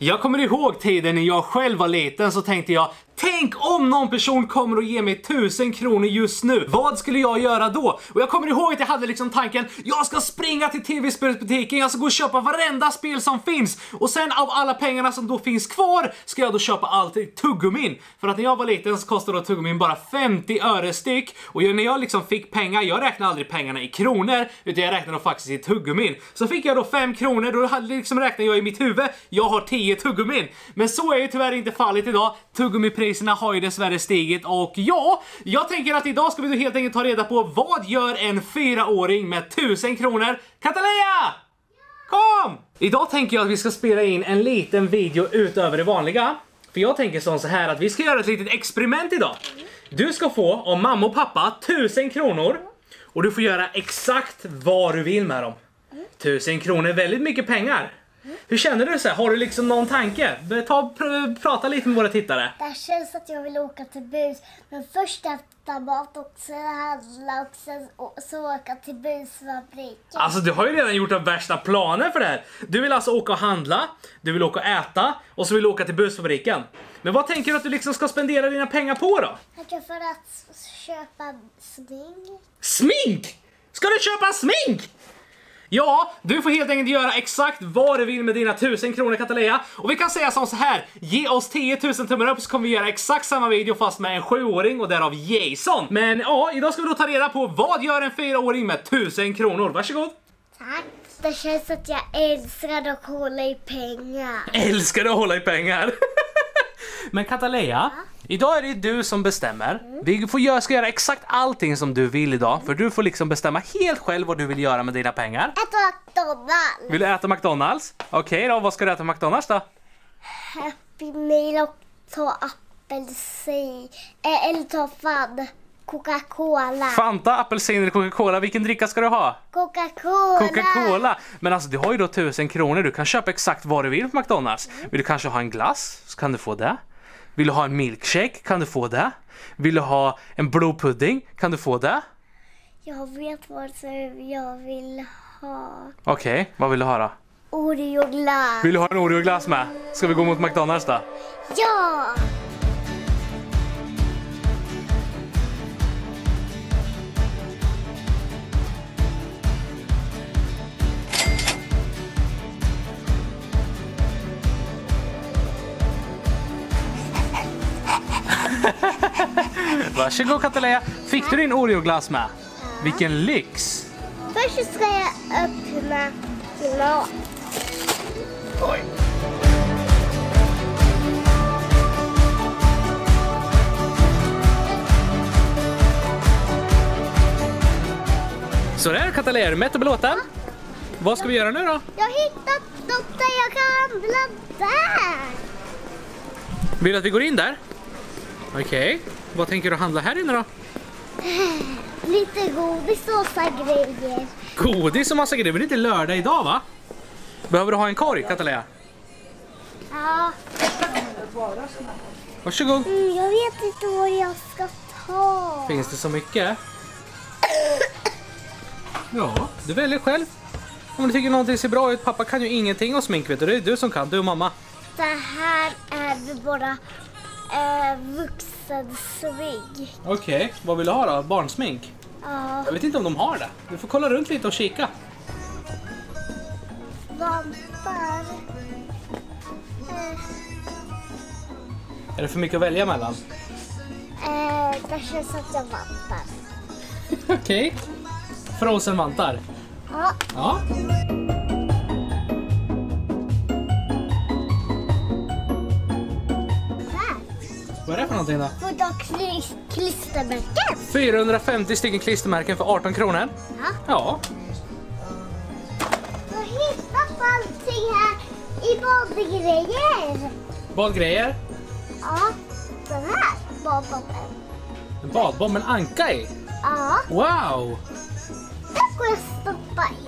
Jag kommer ihåg tiden när jag själv var liten, så tänkte jag, tänk om någon person kommer och ger mig 1000 kronor just nu. Vad skulle jag göra då? Och jag kommer ihåg att jag hade liksom tanken, jag ska springa till tv-spelsbutiken, jag ska gå och köpa varenda spel som finns. Och sen av alla pengarna som då finns kvar ska jag då köpa allt tuggummin. För att när jag var liten så kostade då tuggummin bara 50 öre styck. Och när jag liksom fick pengar, jag räknade aldrig pengarna i kronor, utan jag räknade faktiskt i tuggummin. Så fick jag då 5 kronor, då hade liksom räknade jag i mitt huvud, jag har 10 tuggummin. Men så är ju tyvärr inte fallet idag. Tuggummipriserna har ju dessvärre stigit, och ja, jag tänker att idag ska vi då helt enkelt ta reda på vad gör en 4-åring med 1000 kronor. Katalea! Kom! Idag tänker jag att vi ska spela in en liten video utöver det vanliga. För jag tänker så här att vi ska göra ett litet experiment idag. Du ska få av mamma och pappa 1000 kronor. Och du får göra exakt vad du vill med dem. 1000 kronor är väldigt mycket pengar. Hur känner du så här? Har du liksom någon tanke? Prata lite med våra tittare. Det känns att jag vill åka till bus. Men först äta mat och sen handla och sen så åka till busfabriken. Alltså du har ju redan gjort de värsta planer för det här. Du vill alltså åka och handla, du vill åka och äta och så vill du åka till busfabriken. Men vad tänker du att du liksom ska spendera dina pengar på då? Jag för att köpa smink. Smink? Ska du köpa smink? Ja, du får helt enkelt göra exakt vad du vill med dina 1000 kronor, Katalea. Och vi kan säga som så här, ge oss 10 000 tummar upp så kommer vi göra exakt samma video fast med en 7-åring och därav Jason. Men ja, idag ska vi då ta reda på vad gör en 4-åring med 1000 kronor. Varsågod. Tack. Det känns att jag älskar att hålla i pengar. Älskar att hålla i pengar? Men Katalea, idag är det du som bestämmer. Vi ska göra exakt allting som du vill idag. För du får liksom bestämma helt själv vad du vill göra med dina pengar. Äta McDonald's. Vill du äta McDonald's? Okej då, vad ska du äta på McDonald's då? Happy Meal och ta apelsin. Eller ta Coca-Cola. Fanta, apelsin eller Coca-Cola. Vilken dricka ska du ha? Coca-Cola. Coca-Cola. Men alltså du har ju då 1000 kronor. Du kan köpa exakt vad du vill på McDonald's. Vill du kanske ha en glass så kan du få det. Vill du ha en milkshake kan du få det. Vill du ha en blodpudding kan du få det. Jag vet vad jag vill ha. Okej, vad vill du ha då? Oreo-glass. Vill du ha en Oreo-glass med? Ska vi gå mot McDonald's då? Ja! Varsågod Katalea. Fick du din Oreo-glass med? Vilken lyx! Först ska jag öppna mat. Oj. Så där Katalea, är du mätt och belåten? Vad ska vi göra nu då? Jag har hittat något där jag kan handla där. Vill du att vi går in där? Okej. Vad tänker du handla här inne då? Lite godis och massa grejer. Godis och massa grejer. Det är inte lördag idag va? Behöver du ha en korg, Katalea? Ja. Varsågod. Jag vet inte vad jag ska ta. Finns det så mycket? Ja, du väljer själv. Om du tycker någonting ser bra ut. Pappa kan ju ingenting om smink, vet du. Det är du som kan, du och mamma. Det här är bara vuxensmink. Okej, vad vill du ha då? Barnsmink? Ja. Jag vet inte om de har det. Du får kolla runt lite och kika. Vampar. Är det för mycket att välja mellan? Det känns att jag vantar. Okej. Frozen vantar. Ja. Ja. Vad är det för någonting då? För då klistermärken. 450 stycken klistermärken för 18 kronor. Ja. Ja. Jag har hittat allting här i badgrejer. Badgrejer. Ja, den här badbomben. En badbomb med en anka i. Ja, Wow! den får jag stoppa i.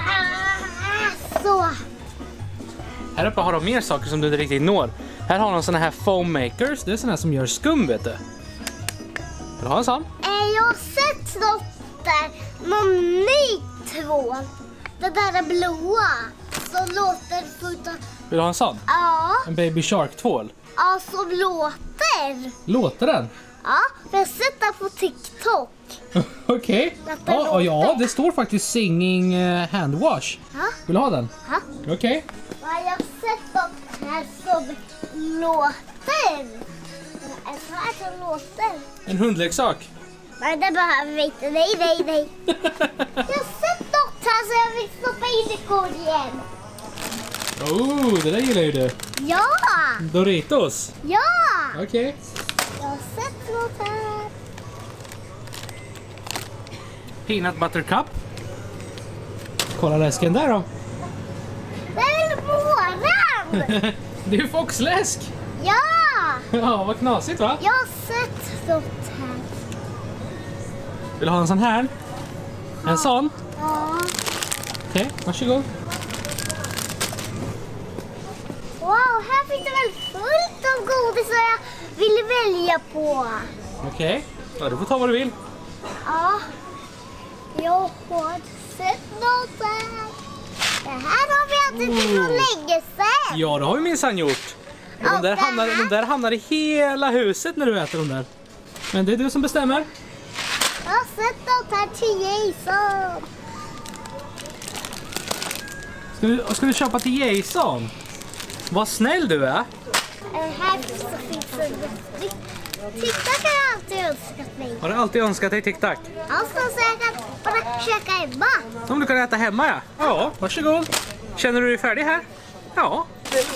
Så. Här uppe har de mer saker som du inte riktigt når. Här har de såna här foam makers. Det är såna här som gör skum, vet du. Vill du ha en sån? Jag har sett något där. Någon ny tvål. Det där är blåa. Som låter Vill du ha en sån? Ja. En Baby Shark-tvål? Ja, som låter. Låter den? Ja, jag har sett den på TikTok. Okej. Ja, det står faktiskt singing handwash. Ja. Vill du ha den? Ja. Okej. Ja, jag har sett den här som låter. En sån här som låter. En hundleksak. Nej, det behöver vi inte. Nej. Jag har sett något här så jag vill stoppa in i korgen. Oh, det där gillar ju du. Ja! Doritos. Ja! Okej. Jag har sett något här. Peanut butter cup. Kolla läsken där då. Det är väl våran! Det är ju foxläsk. Ja! Ja, vad knasigt va? Jag har sett något här. Vill du ha en sån här? En sån? Ja. Okej, varsågod. Wow, här finns det väl fullt av godis som jag vill välja på. Okej, ja, du får ta vad du vill. Ja, jag har sett något här. Det här har vi ätit för länge sedan. Ja, det har vi minsann gjort. Och Ja, de där hamnar i hela huset när du äter dem där. Men det är du som bestämmer. Jag har sett något här till Jason. Ska du köpa till Jason? Vad snäll du är. Här så finns det en TikTok har jag alltid önskat mig. Har du alltid önskat dig TikTok? Ja, så jag kan bara käka hemma. Om du kan äta hemma, ja. Ja, varsågod. Känner du dig färdig här? Ja.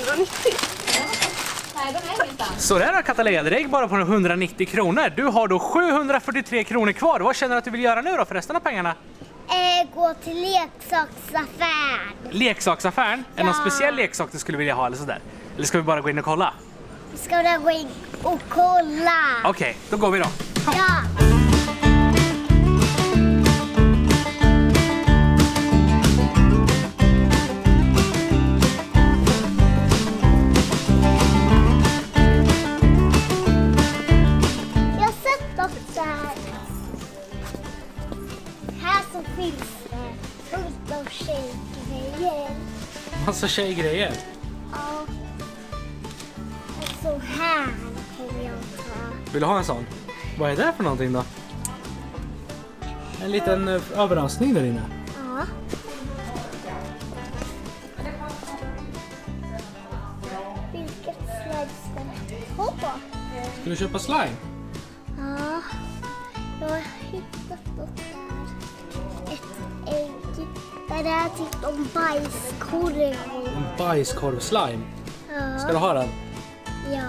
Så där då, Katalea, det gick bara på 190 kronor. Du har då 743 kronor kvar. Vad känner du att du vill göra nu då för resten av pengarna? Gå till leksaksaffären. Leksaksaffären? Är det någon speciell leksak du skulle vilja ha eller sådär? Eller ska vi bara gå in och kolla? Ska vi gå in och kolla? Okej, då går vi då. Ja. Jag har sett något där. Här så finns det fullt av tjejgrejer. Massa tjejgrejer. Ja. Och så här kommer jag ta. Vill du ha en sån? Vad är det för någonting då? En liten överraskning där inne. Ja. Vilket slag ska jag ha på? Ska du köpa slime? Ja. Jag har hittat något där. Ett ägg. Där det är typ om bajskorv. En bajskorv-slime. Ja. Ska du ha den? Ja.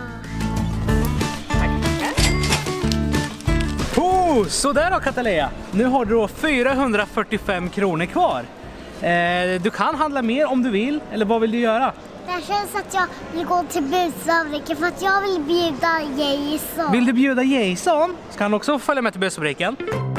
Oh, så där då, Katalea. Nu har du då 445 kronor kvar. Du kan handla mer om du vill, eller vad vill du göra? Det känns att jag vill gå till busfabriken för att jag vill bjuda Jason. Vill du bjuda Jason? Ska han också följa med till busfabriken?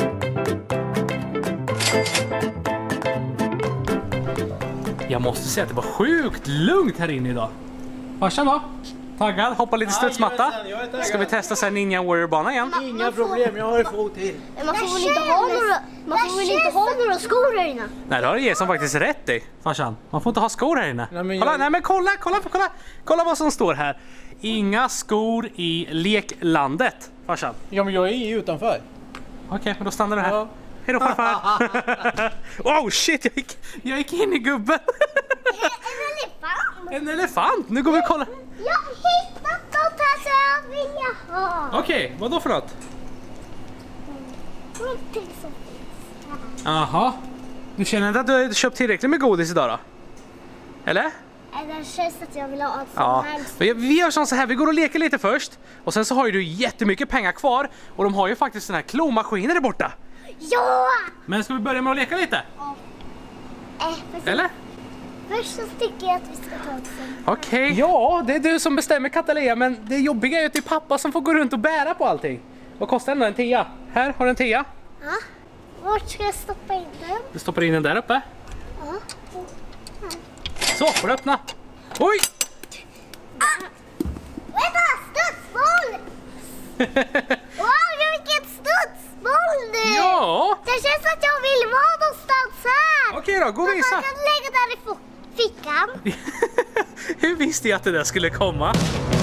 Jag måste säga att det var sjukt lugnt här inne idag. Farsan då? Taggad? Hoppa lite studsmatta? Ska vi testa sen Ninja Warrior-banan igen? Inga problem, jag har en fot till. Man får väl inte ha några skor här inne? Nej, det har Jason faktiskt rätt i, farsan. Man får inte ha skor här inne. Nej, men Kolla, jag- nej men kolla vad som står här. Inga skor i leklandet, farsan. Ja, men jag är utanför. Okej, men då stannar du här. Ja. Hej då farfar. Oh shit, jag gick in i gubben. En elefant. En elefant, nu går vi och kollar. Jag har hittat något här som jag vill ha. Okej, vad då för något? Någonting som finns här. Jaha. Du känner inte att du har köpt tillräckligt med godis idag då? Eller? Det känns att jag vill ha allt Ja. som helst. Vi gör så här, vi går och leker lite först. Och sen så har ju du jättemycket pengar kvar. Och de har ju faktiskt den här klomaskinen där borta. Ja! Men ska vi börja med att leka lite? Eller? Först så tycker jag att vi ska ta ett sånt. Okej. Ja, det är du som bestämmer, Katalea. Men det jobbiga är ju att det är pappa som får gå runt och bära på allting. Vad kostar den då? En 10? Här har du en 10. Ja. Vart ska jag stoppa in den? Du stoppar in den där uppe. Ja. Så, får du öppna. Oj! Vänta! Studsboll! Wow, vilket studsboll nu! Ja! Det känns att jag vill vara någonstans här. Okej då, gå och visa. Man kan lägga där i fickan. Hur visste jag att det där skulle komma?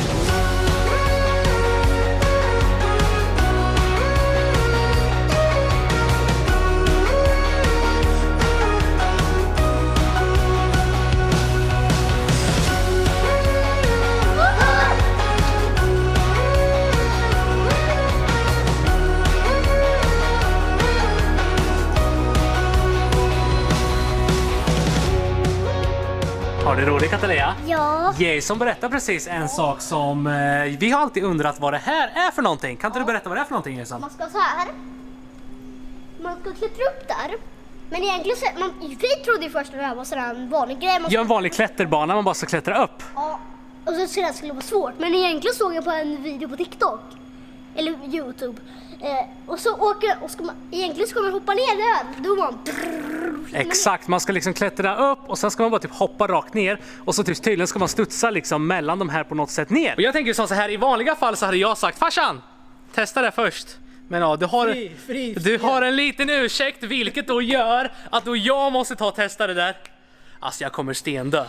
Har du roligt, Katalea? Ja. Jason berättar precis en sak som vi har alltid undrat vad det här är för någonting. Kan inte du berätta vad det är för någonting, Jason? Man ska så här. Man ska klättra upp där. Men egentligen så, vi trodde ju först att det här var sådär en vanlig grej. Ja, en vanlig klätterbana, man bara ska klättra upp. Ja, och så skulle det vara svårt. Men egentligen såg jag på en video på TikTok. Eller YouTube. Och så egentligen ska man hoppa ner där. Då man... Exakt, man ska liksom klättra upp och sen ska man bara typ hoppa rakt ner. Och så typ tydligen ska man studsa liksom mellan de här på något sätt ner. Och jag tänker så här, i vanliga fall så hade jag sagt: farsan, testa det först. Men ja, du har en liten ursäkt, vilket då gör att då jag måste ta och testa det där. Alltså jag kommer stendö.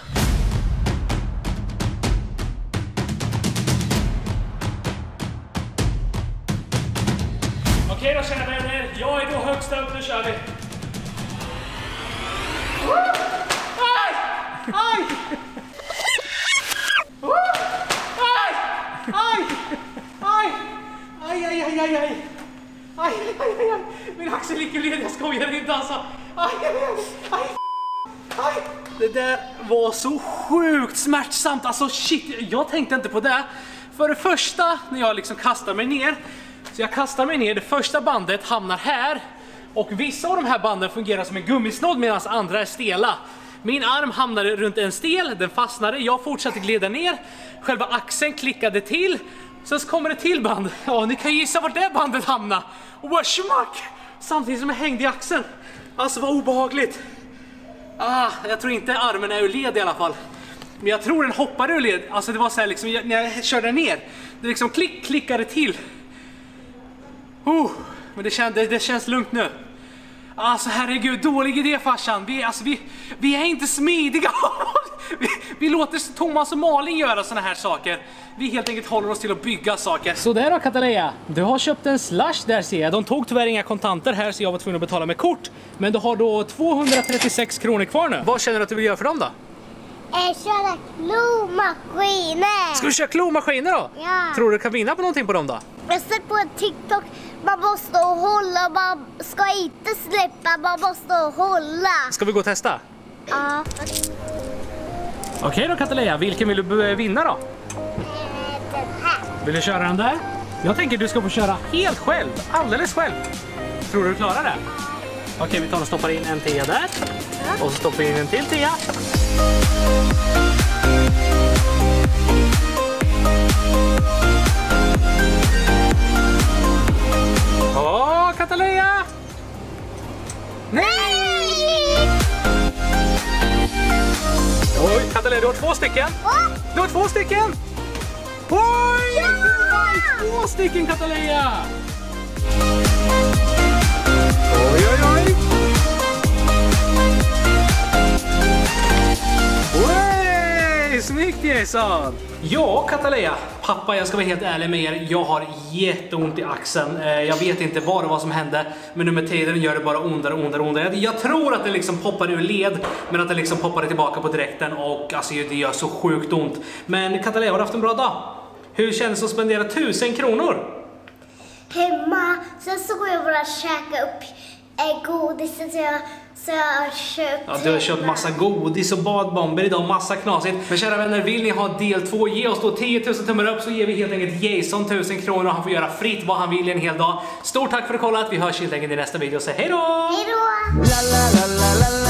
Okej då, kära vänner, jag är då högst upp, nu kör vi. Aj! Aj! Aj! Aj! Aj! Aj, aj, aj, aj, aj! Aj, aj, aj, aj! Min axel ligger led, jag skojar inte alltså! Aj, aj, aj! Aj! Aj! Det där var så sjukt smärtsamt, alltså shit, jag tänkte inte på det. För det första, när jag liksom kastar mig ner, så jag kastar mig ner, det första bandet hamnar här. Och vissa av de här banden fungerar som en gummisnodd medan andra är stela. Min arm hamnade runt en stel, den fastnade, jag fortsatte glida ner. Själva axeln klickade till. Sen så kommer det till band. Ja, ni kan gissa vart det bandet hamnade. Och bara schmack! Samtidigt som jag hängde i axeln. Alltså vad obehagligt. Jag tror inte armen är ur led i alla fall. Men jag tror den hoppade ur led. Alltså det var så här liksom, när jag körde ner. Det liksom klickade till. Men det känns lugnt nu. Alltså herregud, dålig idé farsan. Vi är inte smidiga. vi låter Thomas och Malin göra såna här saker. Vi helt enkelt håller oss till att bygga saker. Så där då, Katalea. Du har köpt en slush där, ser jag. De tog tyvärr inga kontanter här så jag var tvungen att betala med kort. Men du har då 236 kronor kvar nu. Vad känner du att du vill göra för dem då? Köra klomaskiner. Ska du köra klomaskiner då? Ja. Tror du kan vinna på någonting på dem då? Jag ser på en TikTok, man måste hålla, man ska inte släppa, man måste hålla. Ska vi gå och testa? Ja. Okej då, Katalea, vilken vill du vinna då? Den här. Vill du köra den där? Jag tänker du ska få köra helt själv, alldeles själv. Tror du klarar det? Okej, vi tar och stoppar in en tia där. Ja. Och så stoppar vi in en till tia. Katalea! Nej! Oj, Katalea, du har 2 stycken. Du har 2 stycken. Oj, ja! Du har 2 stycken, Katalea. Oj, oj, oj. Oj, snyggt Jason. Ja, Katalea. Pappa, jag ska vara helt ärlig med er. Jag har jätteont i axeln. Jag vet inte vad det var som hände. Men nu med tiden gör det bara ondare. Jag tror att det liksom poppade ur led. Men att det liksom poppade tillbaka på direkten. Och alltså det gör så sjukt ont. Men Katalea, har du haft en bra dag? Hur känns det att spendera 1000 kronor? Hemma. Sen så går jag bara käka upp godis så jag har köpt. Ja, du har köpt massa godis och badbomber idag, massa knasigt. Men kära vänner, vill ni ha del 2, ge oss då 10 000 tummar upp så ger vi helt enkelt Jason 1000 kronor och han får göra fritt vad han vill i en hel dag. Stort tack för att kollat, vi hörs helt enkelt i nästa video, så hej då! Hej då!